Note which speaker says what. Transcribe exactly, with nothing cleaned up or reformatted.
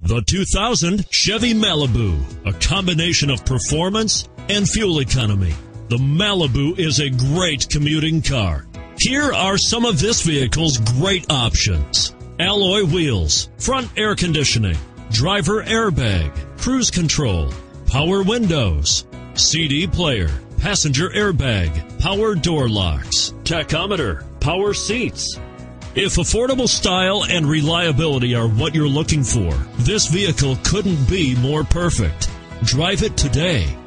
Speaker 1: The two thousand Chevy Malibu, a combination of performance and fuel economy. The Malibu is a great commuting car. Here are some of this vehicle's great options: alloy wheels, front air conditioning, driver airbag, cruise control, power windows, C D player, passenger airbag, power door locks, tachometer, power seats. If affordable style and reliability are what you're looking for, this vehicle couldn't be more perfect. Drive it today.